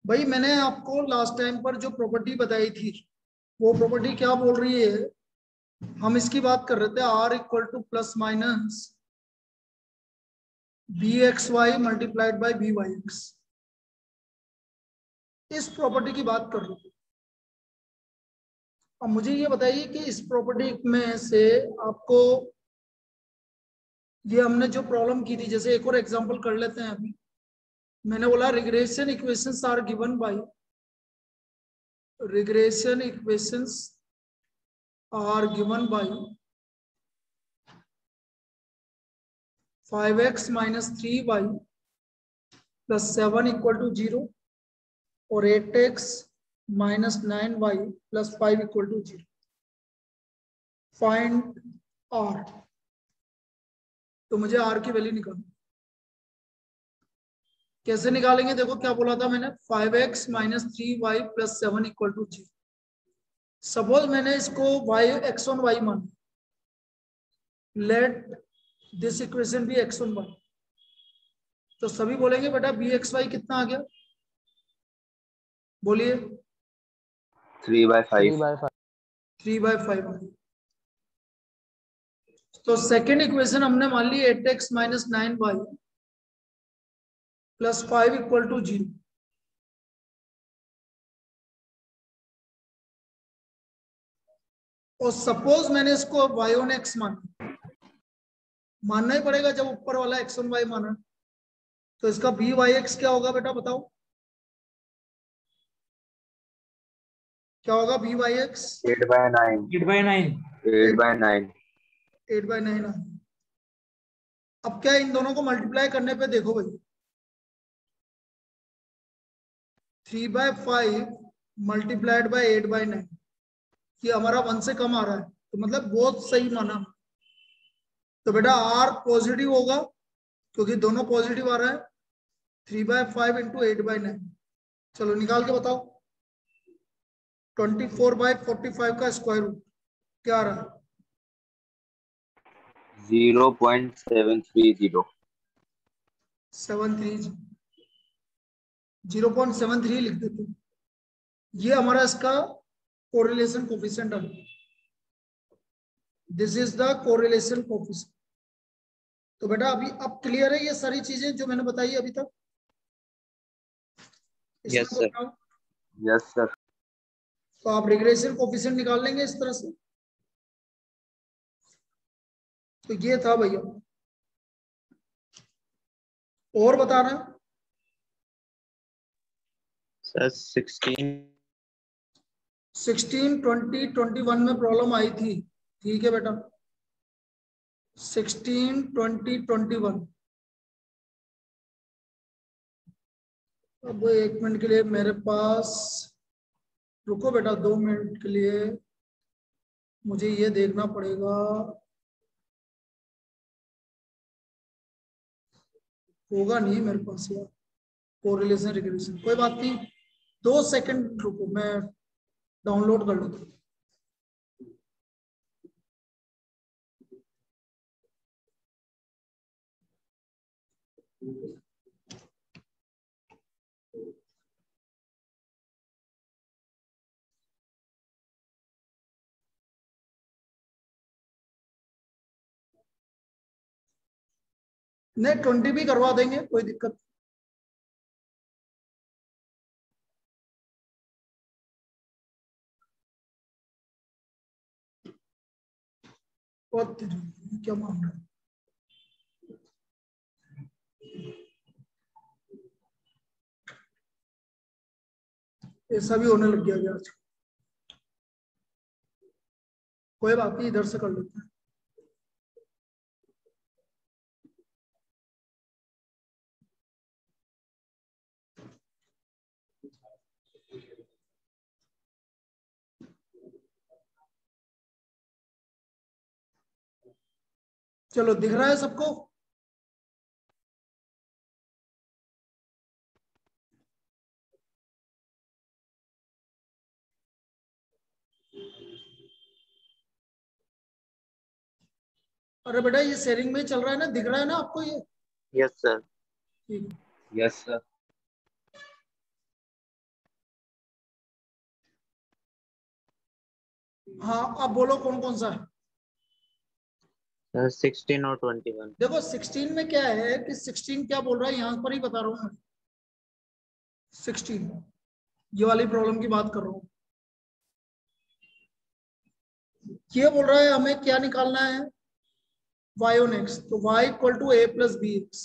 भाई मैंने आपको लास्ट टाइम पर जो प्रॉपर्टी बताई थी वो प्रॉपर्टी क्या बोल रही है, हम इसकी बात कर रहे थे R equal to plus minus B X Y multiplied by B Y X. इस प्रॉपर्टी की बात कर रहे थे। अब मुझे ये बताइए कि इस प्रॉपर्टी में से आपको ये हमने जो प्रॉब्लम की थी, जैसे एक और एग्जांपल कर लेते हैं। अभी मैंने बोला regression equations are given by regression equations are given by 5x minus 3y plus 7 equal to 0 और 8x minus 9y plus 5 equal to 0। Find r। तो मुझे r की वैल्यू निकालनी। कैसे निकालेंगे? देखो क्या बोला था मैंने, 5x minus 3y plus 7 equal to 0। Suppose मैंने इसको y x ऑन y माना, लेट दिस इक्वेशन भी x ऑन y। तो सभी बोलेंगे बेटा बी एक्स वाई कितना आ गया, बोलिए। 3/5। 3/5। तो सेकेंड इक्वेशन हमने मान ली 8x minus 9y plus 5 equal to 0। और सपोज मैंने इसको y ऑन x मानना ही पड़ेगा जब ऊपर वाला x ऑन y माना। तो इसका बी वाई एक्स क्या होगा बेटा, बताओ क्या होगा बी वाई एक्स? 8/9। 8/9। 8/9। 8/9। अब क्या इन दोनों को मल्टीप्लाई करने पे देखो भाई, 3/5 मल्टीप्लाइड बाय 8/9, ये हमारा 1 से कम आ रहा है, तो मतलब बहुत सही माना। तो बेटा आर पॉजिटिव होगा क्योंकि दोनों पॉजिटिव आ रहा है। 3/5 इंटू 8/9, चलो निकाल के बताओ। 24/45 का स्क्वायर रूट क्या आ रहा है? 0.730। 0.73 लिख देते। ये हमारा इसका कोरिलेशन कोफिशिएंट है। This is the correlation coefficient. तो बेटा अभी अब क्लियर है ये सारी चीजें जो मैंने बताई अभी तक? Yes sir. Yes sir. तो आप रिग्रेशन कोफिशिएंट निकाल लेंगे इस तरह से। तो ये था भैया, और बता रहे हैं सर 16। 16, 20, 21 में प्रॉब्लम आई थी। ठीक है बेटा, 16, 20, 21। अब 1 मिनट के लिए मेरे पास, रुको बेटा 2 मिनट के लिए, मुझे ये देखना पड़ेगा। होगा नहीं मेरे पास यार कोरिलेशन रिग्रेशन, कोई बात नहीं, 2 सेकंड रुको, मैं डाउनलोड कर लेता हूँ। नहीं 20 भी करवा देंगे, कोई दिक्कत। बहुत क्या मामला है? ऐसा भी होने लग गया आज। कोई बात नहीं, इधर से कर लेते हैं। चलो दिख रहा है सबको? अरे बेटा ये शेयरिंग में चल रहा है ना, दिख रहा है ना आपको ये? Yes sir. ठीक। Yes sir. हाँ, अब बोलो कौन कौन सा है। सर 16 और 21। देखो 16 में क्या है कि 16 क्या बोल रहा है यहाँ पर ही बता रहा हूँ मैं। 16 ये वाली प्रॉब्लम की बात कर रहा हूँ। ये बोल रहा है हमें क्या निकालना है, y on x। तो y equal to a plus B X.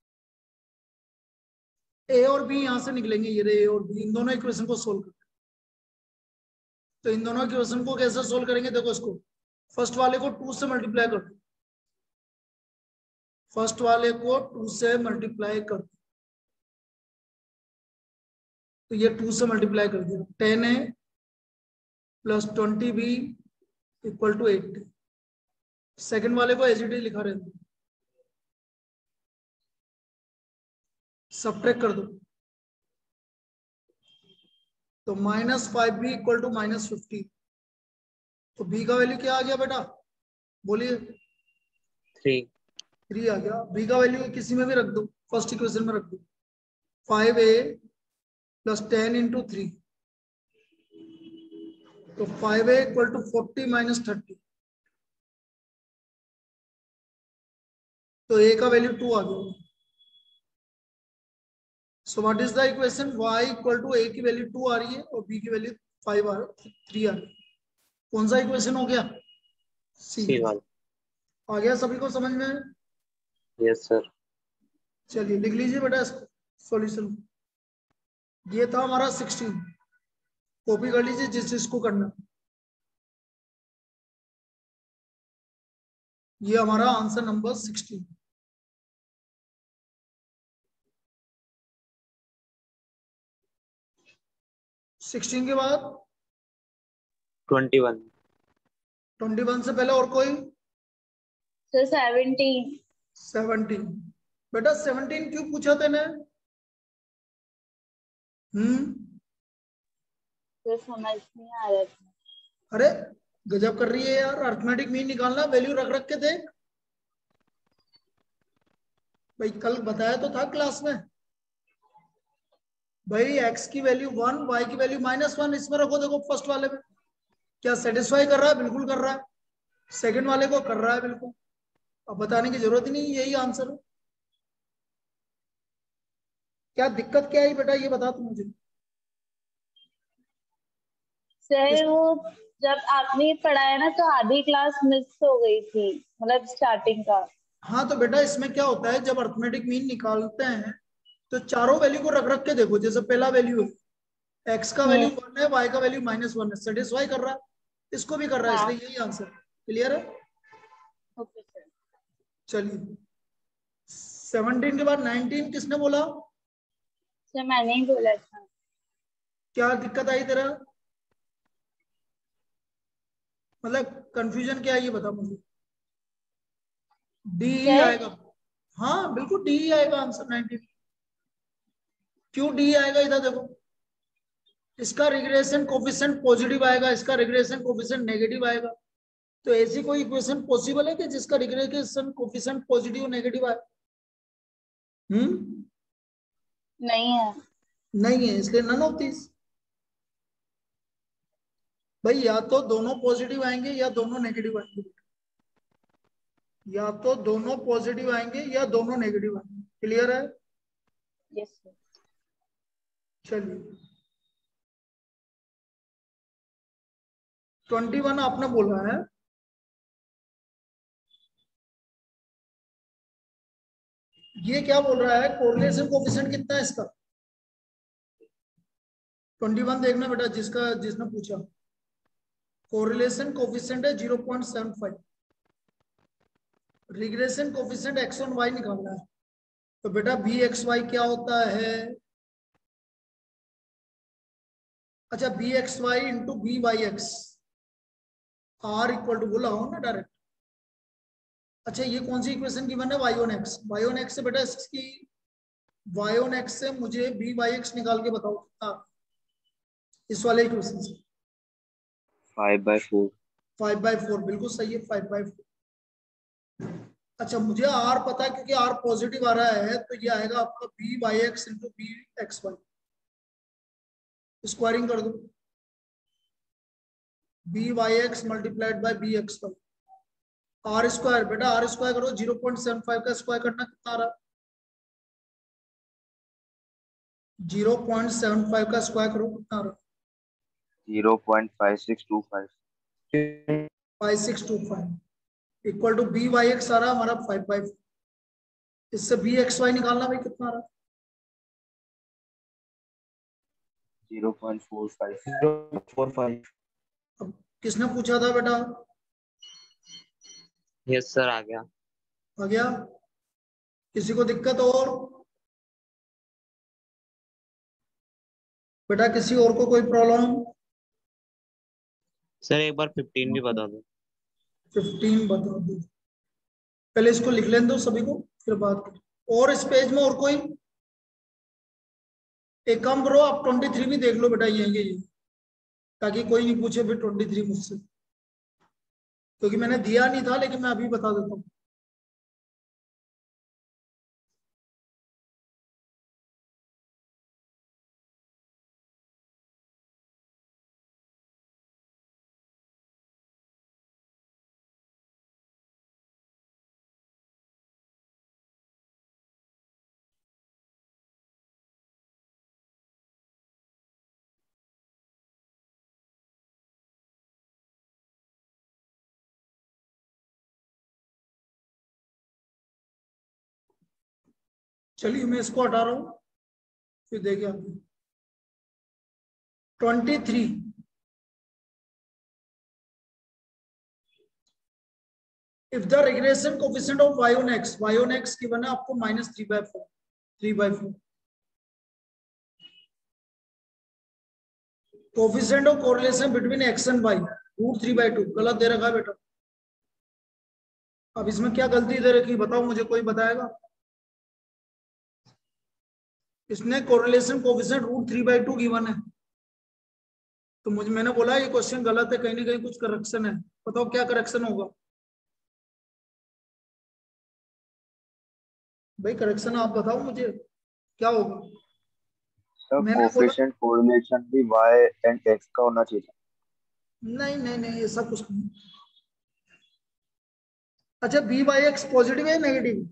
a और b यहां से निकलेंगे, ये रहे a और b, इन दोनों इक्वेशन को सोल्व करते हैं। तो इन दोनों इक्वेशन को कैसे सोल्व करेंगे, देखो इसको फर्स्ट वाले को 2 से मल्टीप्लाई कर दो, फर्स्ट वाले को 2 से मल्टीप्लाई कर दो। तो ये 2 से मल्टीप्लाई कर दिया, 10a plus 20b equal to 80। Second वाले को एज इट इज लिखा रहता है, सबट्रैक्ट कर दो। तो -5b इक्वल टू -50। तो b का वैल्यू क्या आ गया बेटा, बोलिए। 3। 3 आ गया। b का वैल्यू किसी में भी रख दो, फर्स्ट इक्वेशन में रख दो। 5a plus 10 into 3। तो 5a इक्वल टू 40 माइनस 30। तो a का वैल्यू 2 आ गया। So what is the equation, y equal to a की वैल्यू 2 आ रही है और b की वैल्यू 3 आ रही है। कौन सा इक्वेशन हो गया, सी। सी वाला। आ गया सभी को समझ में। Yes sir. चलिए लिख लीजिए बेटा इसको सॉल्यूशन। ये था हमारा 16, कॉपी कर लीजिए जिस जिसको करना। ये हमारा आंसर नंबर 16। सिक्सटीन के बाद 21। 21 से पहले और कोई, सर 17। 17। बेटा 17 क्यों पूछा तेने, सर समझ नहीं आ रहा था। अरे गजब कर रही है यार, अर्थमेटिक मीन निकालना, वैल्यू रख रख के देख। भाई कल बताया तो था क्लास में, भाई x की वैल्यू 1, y की वैल्यू -1 इसमें रखो। देखो फर्स्ट वाले में क्या सेटिस्फाई कर रहा है, बिल्कुल कर रहा है। सेकंड वाले को कर रहा है बिल्कुल, अब बताने की जरूरत ही नहीं, यही आंसर है। क्या दिक्कत क्या है बेटा, ये बता तू मुझे। सर वो जब आपने पढ़ाया ना तो आधी क्लास मिस हो गई थी, मतलब स्टार्टिंग का। हाँ तो बेटा इसमें क्या होता है, जब अर्थमेटिक मीन निकालते हैं तो चारों वैल्यू को रख रख के देखो। जैसे पहला वैल्यू है x का वैल्यू 1 है, y का वैल्यू -1 है, सेटिस्फाई कर रहा है, इसको भी कर रहा है, हाँ। इसलिए यही आंसर। क्लियर है। Okay sir. चलिए 17 के बाद 19 किसने बोला, सर मैंने ही बोला था। क्या दिक्कत आई तेरा, मतलब कंफ्यूजन क्या है ये बता मुझे। डी ही सर आएगा, हाँ बिल्कुल डी ही आएगा आंसर 19। क्यों डी आएगा, इधर देखो, इसका रिग्रेशन कोफिशिएंट पॉजिटिव आएगा, इसका रिग्रेशन कोफिशिएंट नेगेटिव आएगा। तो ऐसी कोई इक्वेशन पॉसिबल है कि जिसका रिग्रेशन कोफिशिएंट पॉजिटिव नेगेटिव आए, नहीं है। नहीं है, इसलिए नन ऑफ दिस। भाई या तो दोनों पॉजिटिव आएंगे या दोनों नेगेटिव आएंगे, या तो दोनों पॉजिटिव आएंगे या दोनों नेगेटिव आएंगे। क्लियर है। Yes sir. चलिए 21 आपने बोला है, ये क्या बोल रहा है, कोरिलेशन कोफिशिएंट कितना है इसका। 21 देखना बेटा, जिसने पूछा, कोरिलेशन कोफिशिएंट है 0.75, रिग्रेशन कोफिशिएंट x और y निकालना है। तो बेटा bxy क्या होता है, अच्छा bxy into byx, r equal to बोला हो ना डायरेक्ट। अच्छा ये कौन सी इक्वेशन की बना है, y on x। y on x से बेटा इसकी y on x से मुझे byx निकाल के बताओ कितना, इस वाले इक्वेशन से। 5/4। 5/4 बिल्कुल सही है, 5/4। अच्छा मुझे r पता है क्योंकि r पॉजिटिव आ रहा है, तो ये आएगा आपका byx इंटू bxy, स्क्वायरिंग कर दो। B Y X multiplied by B X Y. R square, बेटा आर स्क्वायर करो, 0.75 का स्क्वायर करना कितना आ रहा है? 0.75 का स्क्वायर करो, कितना आ रहा है? 0.5625। 5625 equal to B Y X आ रहा है हमारा 5 इससे बी एक्स वाई निकालना भाई, कितना आ रहा है? 0.45। अब किसने पूछा था बेटा? यस सर, आ गया। आ गया? किसी को दिक्कत और? बेटा किसी और को कोई प्रॉब्लम? सर एक बार 15 भी बता दो। 15 बता दो। पहले इसको लिख लेने दो सभी को, फिर बात करो। और इस पेज में और कोई? एक काम करो, आप 23 भी देख लो बेटा, ये ताकि कोई नहीं पूछे फिर 23 मुझसे, क्योंकि मैंने दिया नहीं था, लेकिन मैं अभी बता देता हूँ। चलिए मैं इसको हटा रहा हूं, फिर देखिए आप 23। If the regression coefficient of y on x given है आपको -3/4, 3/4। Coefficient of correlation between x and y √3/2, गलत दे रखा है बेटा। अब इसमें क्या गलती दे रखी बताओ मुझे, कोई बताएगा? इसने कोरिलेशन कोफिशिएंट √3/2 गिवन है, तो मैंने बोला ये क्वेश्चन गलत है, कहीं ना कहीं कुछ करेक्शन है। बताओ क्या करेक्शन होगा भाई? करेक्शन आप बताओ मुझे, क्या होगा? सर मैंने बोला कोफिशिएंट कोरिलेशन भी y एंड x का होना चाहिए। नहीं नहीं नहीं, ऐसा कुछ नहीं। अच्छा, बी वाई एक्स पॉजिटिव है नेगेटिव?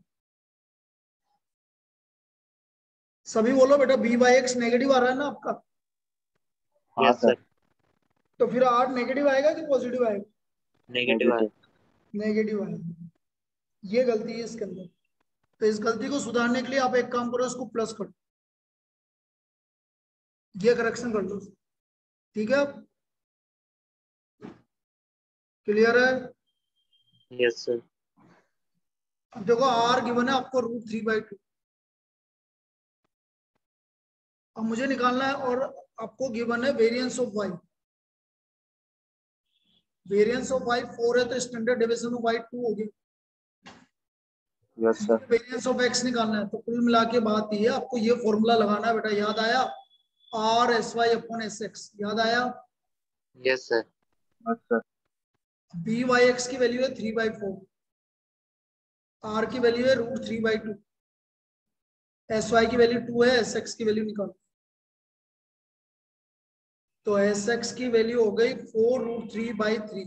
सभी बोलो बेटा, बी वाई एक्स नेगेटिव आ रहा है ना आपका? हाँ यस सर। सर। तो फिर आर नेगेटिव आएगा कि पॉजिटिव आएगा? नेगेटिव है। नेगेटिव आएगा। ये गलती है इसके अंदर, तो इस गलती को सुधारने के लिए आप एक काम करो, इसको प्लस करो, ये करेक्शन कर लो, ठीक है? क्लियर है? Yes sir. अब देखो आर गिवन है आपको √3/2, अब मुझे निकालना है, और आपको गिवन है variance of Y. Variance of Y 4 है, तो स्टैंडर्ड डेविएशन ऑफ वाई 2 होगी। Yes sir. Variance of X निकालना है, तो कुल मिला के बात ये है, आपको ये फॉर्मूला लगाना है बेटा। याद आया? R/SY/SX, याद आया? Yes sir. Yes sir. B Y X की वैल्यू है 3/4, आर की वैल्यू है √3/2, SY की वैल्यू 2 है, SX की वैल्यू निकालो। तो SX की वैल्यू हो गई 4√3/3।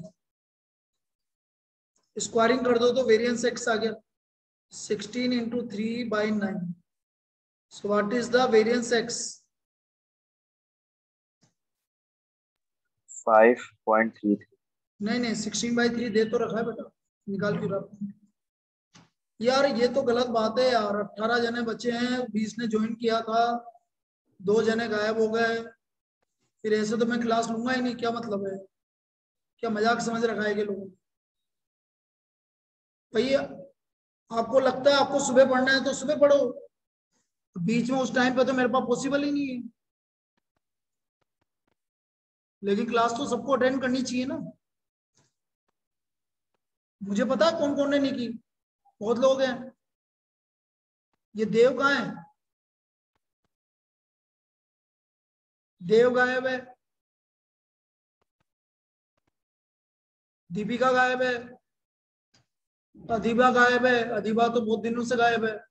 स्क्वायरिंग कर दो तो वेरिएंस एक्स आ गया 16 into 3/9। So what is the variance x? 5.33। नहीं नहीं, 16/3 दे तो रखा है बेटा, निकाल क्यों रहा? यार ये तो गलत बात है यार, 18 जने बचे हैं, 20 ने ज्वाइन किया था, 2 जने गायब हो गए, फिर ऐसे तो मैं क्लास लूंगा ही नहीं। क्या मतलब है? क्या मजाक समझ रखा है कि लोगों ने? भैया आपको लगता है आपको सुबह पढ़ना है तो सुबह पढ़ो, बीच में उस टाइम पे तो मेरे पास पॉसिबल ही नहीं है, लेकिन क्लास तो सबको अटेंड करनी चाहिए ना। मुझे पता है कौन कौन ने नहीं की, बहुत लोग हैं। ये देव कहाँ है? देव गायब है, दीपिका गायब है, अधिबा गायब है, अधिबा तो बहुत दिनों से गायब है।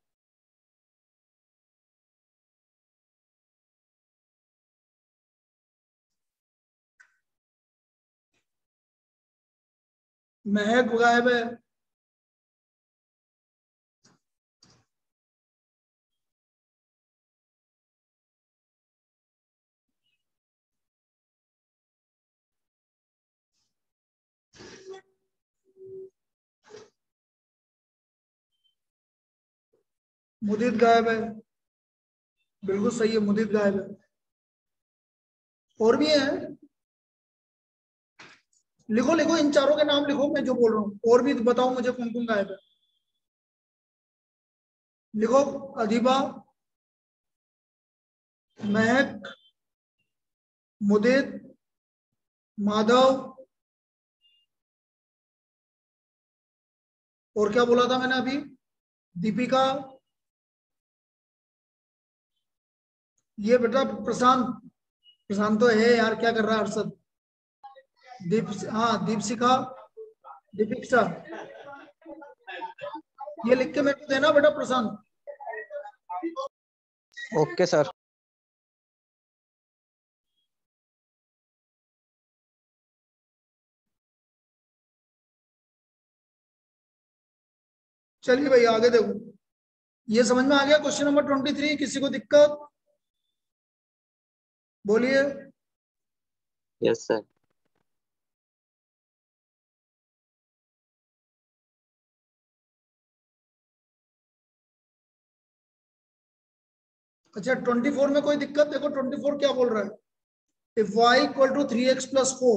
महक गायब है। मुदित गायब है, बिल्कुल सही है, मुदित गायब है। और भी है, लिखो लिखो, इन चारों के नाम लिखो, मैं जो बोल रहा हूँ। और भी बताओ मुझे कौन कौन गायब है। लिखो, अधिबा, महक, मुदित, माधव, और क्या बोला था मैंने अभी, दीपिका, ये बेटा प्रशांत। प्रशांत तो है यार, क्या कर रहा है अरशद। हाँ, दीपशिखा, दीपिका, ये लिख के मेरे को देना बेटा प्रशांत। Okay sir. चलिए भाई आगे देखो, ये समझ में आ गया क्वेश्चन नंबर 23। किसी को दिक्कत बोलिए। Yes sir. अच्छा 24 में कोई दिक्कत? देखो 24 क्या बोल रहा है, if y equal to 3x plus 4,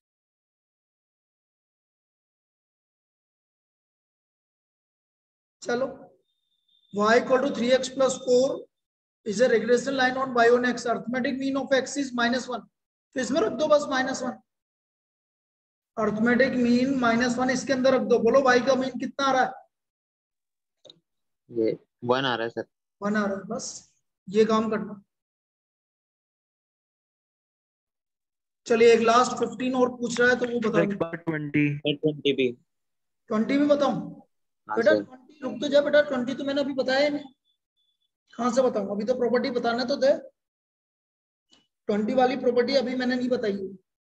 चलो y equal to 3x plus 4 is a regression line on y on x, arithmetic mean of x is -1, तो इसमें रख दो बस -1। अर्थमेटिक मीन -1 इसके अंदर रख दो। बोलो y का मीन कितना आ रहा है? ये 1 आ रहा है सर। 1 आ रहा है, बस ये काम करना। चलिए एक लास्ट 15 और पूछ रहा है, तो वो बताओ। 20 भी। 20 भी बताऊं? हाँ बेटा सर। 20 रुक तो जा बेटा, 20 तो मैंने अभी बताया ही नहीं, कहां से बताऊं? अभी तो प्रॉपर्टी बताना तो दे। 20 वाली प्रॉपर्टी अभी मैंने नहीं बताई है,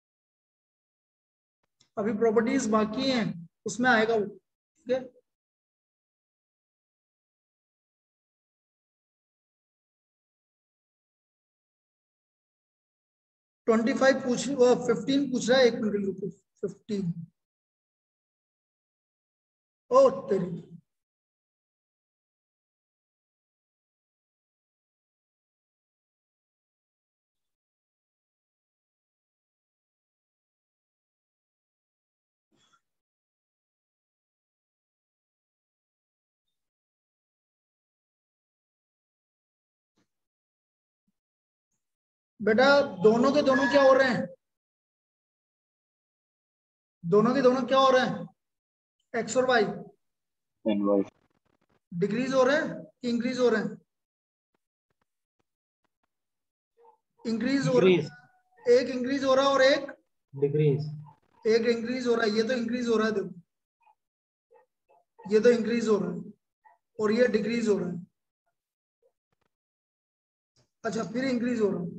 अभी प्रॉपर्टीज बाकी हैं, उसमें आएगा वो, ठीक है। ट्वेंटी फाइव पूछ, 15 पूछ रहा है, एक मिनट रुको। 15, ओ तेरी, बेटा दोनों के दोनों क्या हो रहे हैं? दोनों के दोनों क्या हो रहे हैं? एक्स और वाई इनवर्स डिक्रीज हो रहे हैं कि इंक्रीज हो रहे हैं? इंक्रीज हो रहे हैं। एक इंक्रीज हो रहा है और एक डिक्रीज। एक इंक्रीज हो रहा है। ये तो इंक्रीज हो रहा है, देखो ये तो इंक्रीज हो रहा है और ये डिक्रीज हो रहा है। अच्छा फिर इंक्रीज हो रहा है।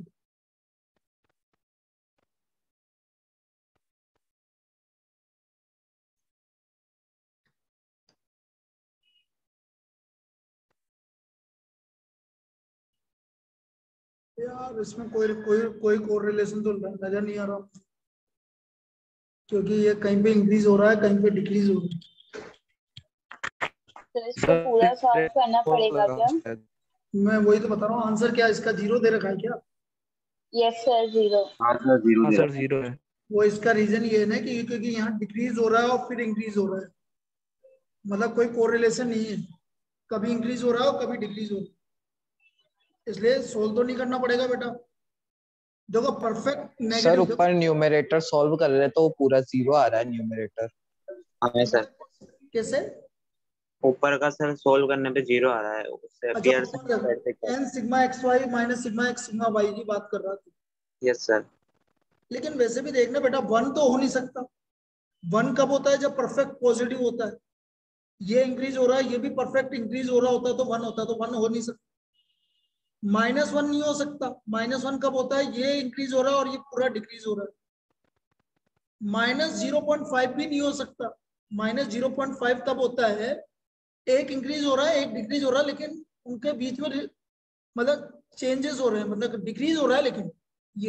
यार इसमें कोई कोई कोई कोरिलेशन तो नजर नहीं आ रहा, क्योंकि ये कहीं पे इंक्रीज हो रहा है, कहीं पे डिक्रीज हो रहा है। तो इसको पूरा सॉल्व करना पड़ेगा क्या? मैं वही तो बता रहा हूँ, आंसर क्या है इसका? 0 दे रखा है क्या? Yes sir, 0। हाँ सर, जीरो दे रहा है। 0 है। वो इसका रीजन ये है ना कि क्योंकि यहाँ डिक्रीज हो रहा है और फिर इंक्रीज हो रहा है, मतलब कोई कोरिलेशन नहीं है, कभी इंक्रीज हो रहा है और कभी डिक्रीज हो रहा है, इसलिए सोल्व तो नहीं करना पड़ेगा बेटा। देखो परफेक्ट सर नेगेटिव, ऊपर न्यूमरेटर सॉल्व कर रहे तो पूरा 0 आ रहा है न्यूमरेटर। हाँ सर। कैसे? ऊपर का सर सोल्व करने पे 0 आ रहा है, उससे अच्छा अपीयर ऊपर n sigma X Y minus sigma X sigma Y की बात कर रहा था, यस सर। लेकिन वैसे भी देखना बेटा 1 तो हो नहीं सकता। 1 कब होता है? जब परफेक्ट पॉजिटिव होता है। ये इंक्रीज हो रहा है, ये भी परफेक्ट इंक्रीज हो रहा होता है तो 1 होता है, तो 1 हो नहीं सकता। -1 नहीं हो सकता। -1 कब होता है? ये इंक्रीज हो रहा है और ये पूरा डिक्रीज हो रहा है। -0.5 भी नहीं हो सकता। -0.5 तब होता है एक इंक्रीज हो रहा है एक डिक्रीज हो रहा है, लेकिन उनके बीच में मतलब चेंजेस हो रहे हैं, मतलब डिक्रीज हो रहा है, लेकिन ये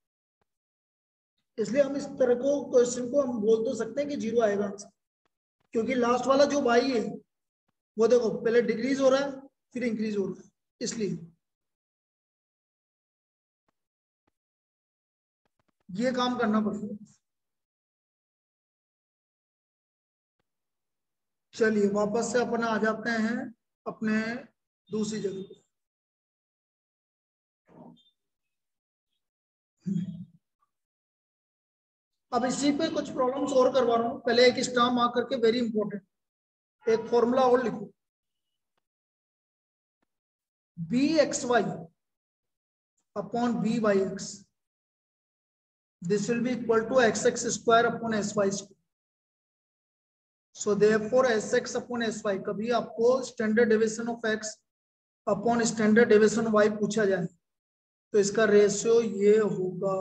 इसलिए हम इस तरह को क्वेश्चन को हम बोल तो सकते हैं कि 0 आएगा आंसर, क्योंकि लास्ट वाला जो y है वो देखो पहले डिक्रीज हो रहा है फिर इंक्रीज हो रहा है, इसलिए ये काम करना पड़ेगा। चलिए वापस से अपन आ जाते हैं अपने दूसरी जगह पे। अब इसी पे कुछ प्रॉब्लम्स और करवा रहा हूं, पहले एक स्टार मार्क करके, वेरी इंपॉर्टेंट एक फॉर्मूला और लिखो, bxy upon byx, this will be equal to xx square upon sy square. So therefore sx upon sy, कभी आपको standard deviation of x upon standard deviation y पूछा जाए तो इसका रेशियो ये होगा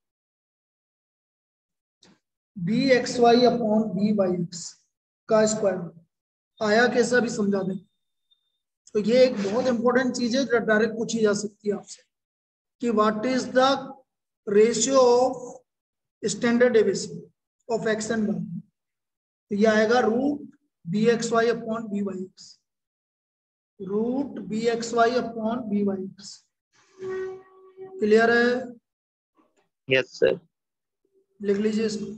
bxy अपॉन byx का स्क्वायर। आया कैसा भी समझा दें। तो ये एक बहुत इंपॉर्टेंट चीज है जो डायरेक्ट पूछी जा सकती है आपसे कि what is the ratio of standard deviation of X and Y. तो ये आएगा root B X Y upon B Y X, root B X Y upon B Y X. Clear है? Yes sir. लिख लीजिए इसको।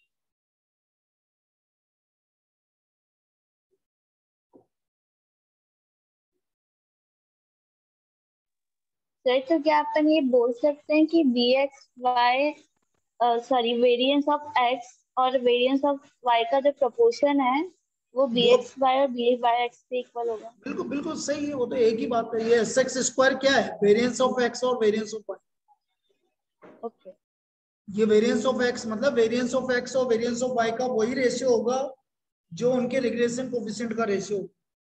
सर तो क्या अपन ये बोल सकते हैं कि B X Y sorry variance of X और वेरिएंस ऑफ वाई का जो प्रोपोर्शन है वो बी एक्स वाई और बी वाई एक्स से इक्वल होगा? बिल्कुल बिल्कुल सही है, वो तो एक ही बात है। ये एस एक्स स्क्वायर क्या है? वेरिएंस ऑफ एक्स और वेरिएंस ऑफ वाई। ओके। ये वेरिएंस ऑफ एक्स मतलब वेरिएंस ऑफ एक्स और वेरिएंस ऑफ वाई का वही रेशियो होगा जो उनके रिग्रेशन कोफिशिएंट का रेशियो,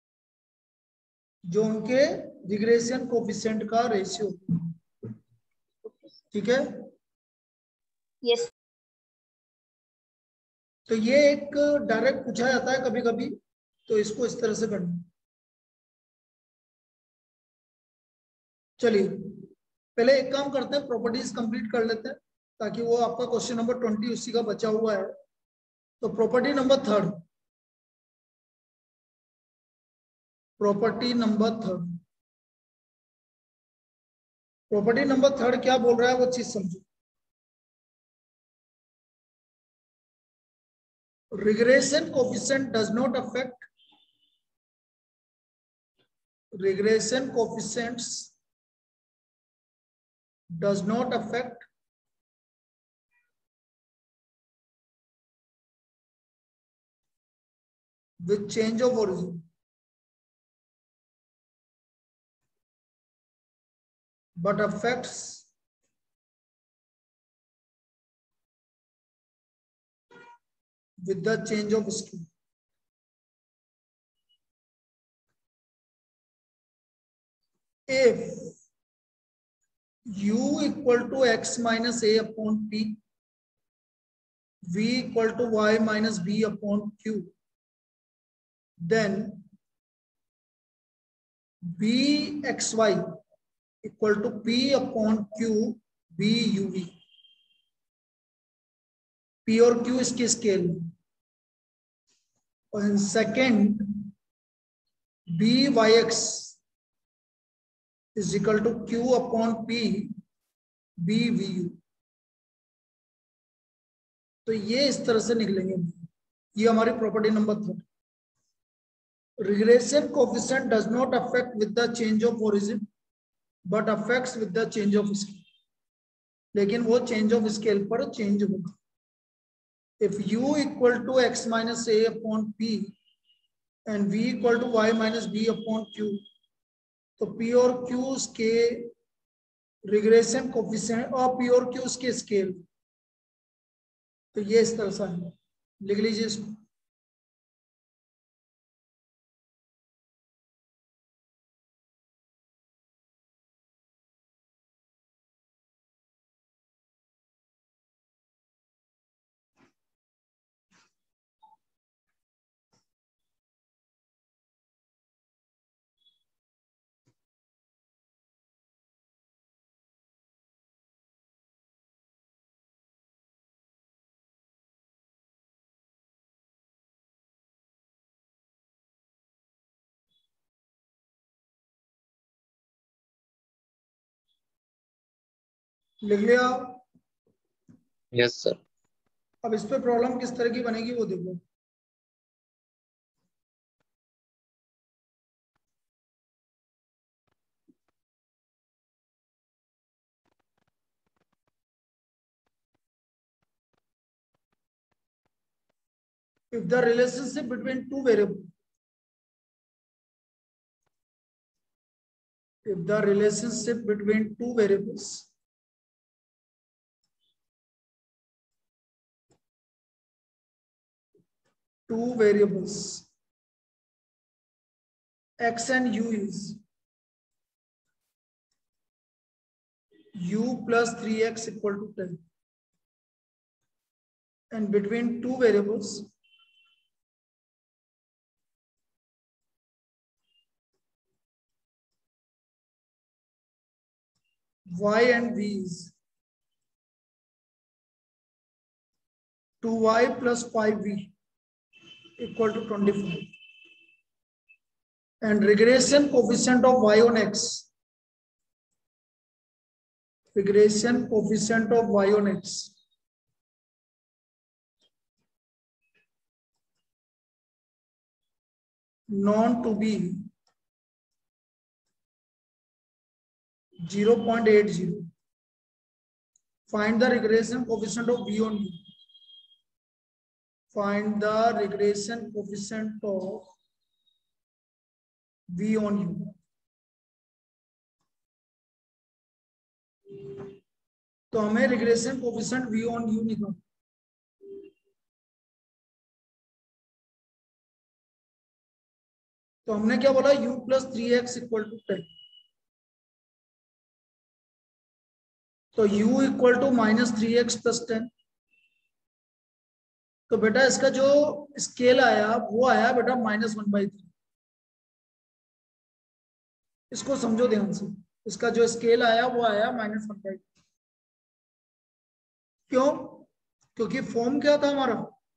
जो उनके रिग्रेशन कोफिशिएंट का रेशियो। ठीक है? यस। तो ये एक डायरेक्ट पूछा जाता है कभी कभी, तो इसको इस तरह से करना। चलिए पहले एक काम करते हैं, प्रॉपर्टीज कंप्लीट कर लेते हैं ताकि वो आपका क्वेश्चन नंबर 20 उसी का बचा हुआ है। तो property number third, property number third, property number third क्या बोल रहा है वो चीज समझो। Regression coefficient does not affect, regression coefficients does not affect with change of origin, but affects with the change of scale. If u equal to x minus a upon p, v equal to y minus b upon q, then bxy equal to p upon q b uv। p और q इसकी scale, और second byx is equal to q upon p bvu। तो ये इस तरह से निकलेंगे। ये हमारी property number third. Regression coefficient does not affect with the change of origin but affects with the change of scale, लेकिन वो चेंज ऑफ स्केल पर चेंज होगा। If u equal to x minus a upon p and v equal to y minus b upon q, तो p और q के regression coefficient और p और q के स्केल, तो ये इस तरह से है। लिख लीजिए इसको। लिख लिया। Yes sir. अब इस पे प्रॉब्लम किस तरह की बनेगी वो देखो। If the relationship between two variables, if the relationship between two variables x and u is u plus 3x equal to 10, and between two variables y and v is 2y plus 5v equal to 25, and regression coefficient of y on x, regression coefficient of y on x known to be 0.80. Find the regression coefficient of v on u. Find the regression coefficient of v on u. तो हमें regression coefficient v on u निकालना। तो हमने क्या बोला, u plus 3x equal to 10, तो u equal to minus 3x plus 10। तो बेटा इसका जो स्केल आया वो आया बेटा -1/3। इसको समझो ध्यान से, इसका जो स्केल आया वो आया -1/3। क्यों? क्योंकि फॉर्म क्या था हमारा,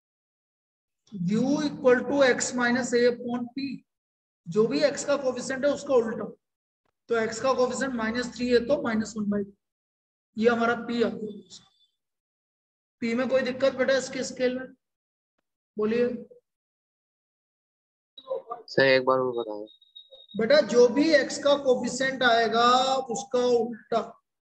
u equal to x minus a upon p, जो भी x का कोफिशिएंट है उसका उल्टा। तो x का कोफिशिएंट -3 है तो -1/3, ये हमारा p आ गया। p में कोई दिक्कत बेटा इसके स्केल में? बोलिए सर एक बार और बताओ। बेटा, जो भी x का कोफिशिएंट आएगा उसका उल्टा।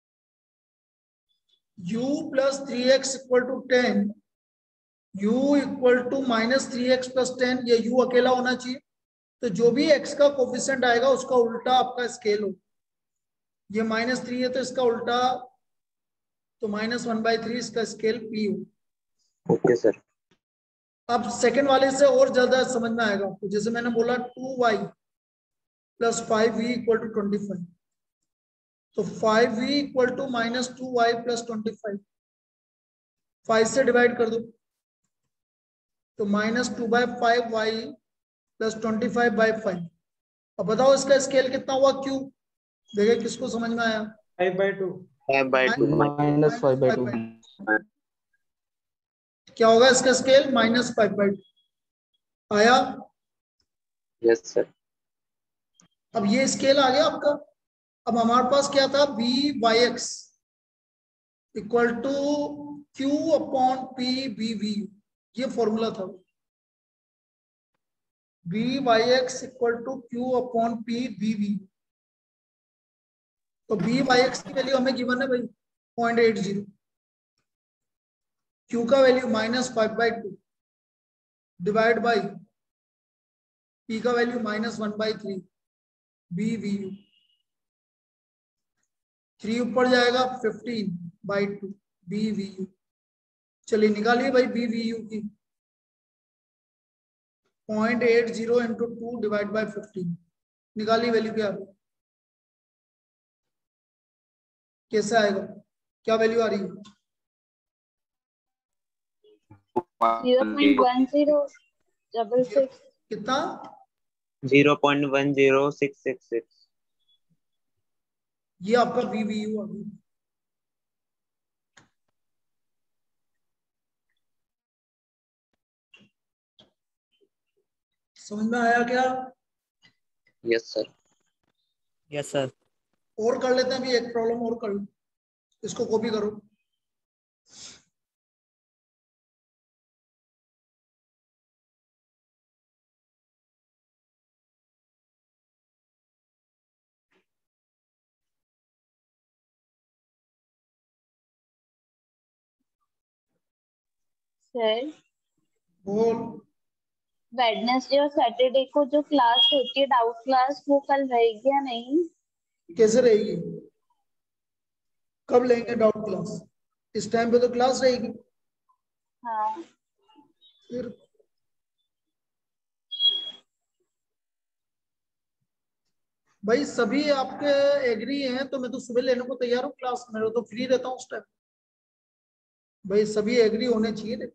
u plus 3x equal to 10, u equal to minus 3x plus 10, ये u अकेला होना चाहिए। तो जो भी x का कोफिशिएंट आएगा उसका उल्टा आपका स्केल हो। ये -3 है तो इसका उल्टा, तो -1/3 इसका स्केल p हो। Okay sir. अब सेकंड वाले से और ज्यादा समझ में आएगा आपको। जैसे मैंने बोला 2y plus 5v equal to 25, तो 5v equal to -2y plus 25, 5 से डिवाइड कर दो तो -2/5y plus 25/5। अब बताओ इसका स्केल कितना हुआ q? देखिए किसको समझ में आया? 5/2 -5/2 क्या होगा इसका स्केल? -5/2 आया। Yes sir. अब ये स्केल आ गया आपका। अब हमारे पास क्या था, b/x equal to q upon p bv, ये फॉर्मूला था। b/x equal to q upon p bv। तो b/x की वैल्यू हमें गिवन है भाई 0.80, q का वैल्यू -5/2 डिवाइड बाई p का वैल्यू -1/3 bvu। 3 ऊपर जाएगा 15/2 bvu। चलिए निकालिए भाई bvu की। 0.80 इंटू 2 डिवाइड बाई 15, निकालिए वैल्यू क्या है, कैसे आएगा, क्या वैल्यू आ रही है? 0.1066 कितना? 0.10666। ये आपका bvu आ गया। समझ में आया क्या? Yes sir. Yes sir. और कर लेते हैं अभी, एक प्रॉब्लम और कर लो। इसको कॉपी करो। सर बोल। वेडनेसडे और सैटरडे को जो क्लास होती है डाउट क्लास, वो कल रहेगी या नहीं? कैसे रहेगी? कब लेंगे डाउट क्लास? इस टाइम पे तो क्लास रहेगी। हाँ फिर भाई सभी आपके एग्री हैं तो मैं तो सुबह लेने को तैयार हूँ क्लास, मैं तो फ्री रहता हूँ उस टाइम। भाई सभी एग्री होने चाहिए थे।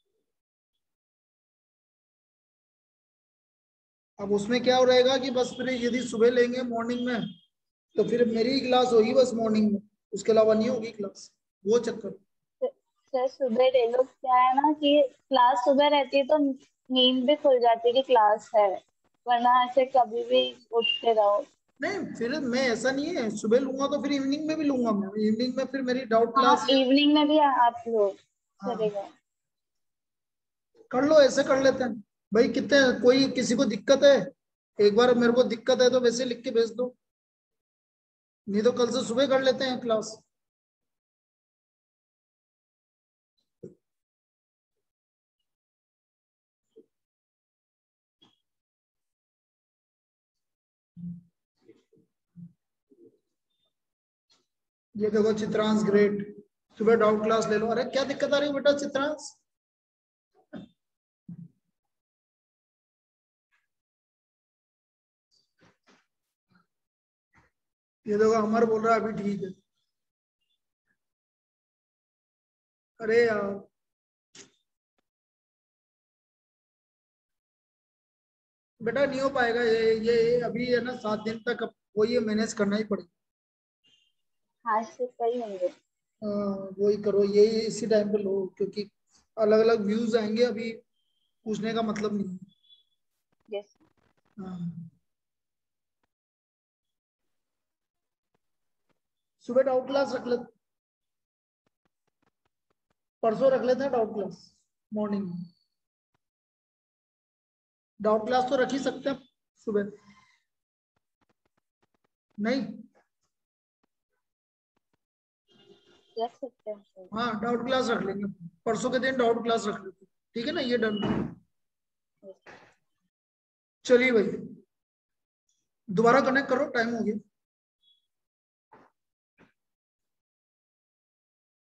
अब उसमें क्या हो रहेगा कि बस फिर यदि सुबह लेंगे मॉर्निंग में तो फिर मेरी क्लास होगी बस मॉर्निंग में, उसके अलावा नहीं होगी क्लास, वो चक्कर। सर सुबह ले लो, क्या है ना कि क्लास सुबह रहती है तो नींद भी खुल जाती है कि क्लास है, वरना ऐसे कभी भी उठते रहो। नहीं फिर मैं ऐसा नहीं है, सुबह लूंगा तो फिर इवनिंग में भी लूंगा, मैं इवनिंग में फिर मेरी डाउट हाँ क्लास। इवनिंग में भी आप लो, हाँ चलेगा। कर लो, ऐसे कर लेते हैं। भाई कितने, कोई किसी को दिक्कत है? एक बार मेरे को दिक्कत है तो वैसे लिख के भेज दो, नहीं तो कल से सुबह कर लेते हैं क्लास। ये देखो चित्रांश ग्रेट, सुबह डाउट क्लास ले लो। अरे क्या दिक्कत आ रही है बेटा चित्रांश? ये देखो अमर बोल रहा है अभी ठीक है। अरे यार बेटा नहीं हो पाएगा ये अभी है ना 7 दिन तक, अब वही है, मैनेज करना ही पड़ेगा। हाँ से सही होंगे। वही करो, ये इसी टाइम पे लो, क्योंकि अलग अलग व्यूज आएंगे, अभी पूछने का मतलब नहीं है। यस। हाँ। सुबह डाउट क्लास रख ले, परसों रख लेते हैं डाउट क्लास मॉर्निंग में। डाउट क्लास तो रख ही सकते हैं सुबह, नहीं? रख सकते हैं सर। हाँ डाउट क्लास रख लेंगे, परसों के दिन डाउट क्लास रख लेते हैं, ठीक है ना? ये डन। Yes. चलिए भाई दोबारा कनेक्ट करो, टाइम हो गया।